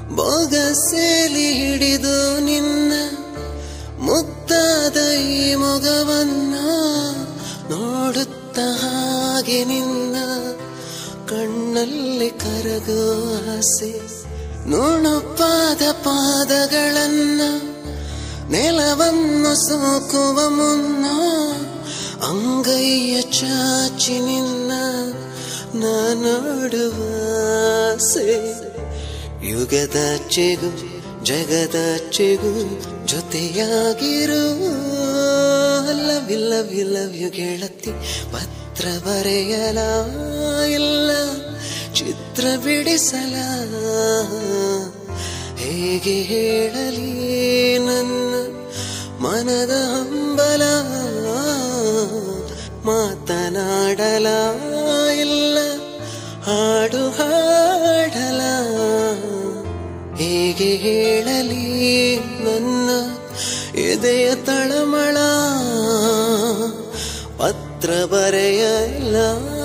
ಬೊಗಸೆಲಿ ಹಿಡಿದು ನಿನ್ನ ಮುದ್ದಾದ ಈ ಮೊಗವನ್ನ ನೋಡುತ್ತ ಹಾಗೆ ನಿನ್ನ ಕಣ್ಣಲ್ಲಿ ಕರಗೋ ಆಸೆ. ನುಣುಪಾದ ಪಾದಗಳನ್ನ ನೆಲವನ್ನು ಸೋಕುವ ಮುನ್ನ ಅಂಗೈಯ ಚಾಚಿ ನಿನ್ನ ನಾಡುವ ಆಸೆ. ಯುಗದಾಚೆಗೂ ಜಗದಾಚೆಗೂ ಜೊತೆಯಾಗಿರು. Love you love you love you ಗೆಳತಿ. ಪತ್ರ ಬರೆಯಲ ಇಲ್ಲ ಚಿತ್ರ ಬಿಡಿಸಲ, ಹೇಗೆ ಹೇಳಲಿ ನನ್ನ ಮನದ ಹಂಬಲ. ಮಾತನಾಡಲ ಇಲ್ಲ ಹಾಡು ಹಾಡಲ, ಹೇಗೆ ಹೇಳಲಿ ನನ್ನ ಎದೆಯ ತಳಮಳ. ಪತ್ರ ಬರೆಯಲ್ಲ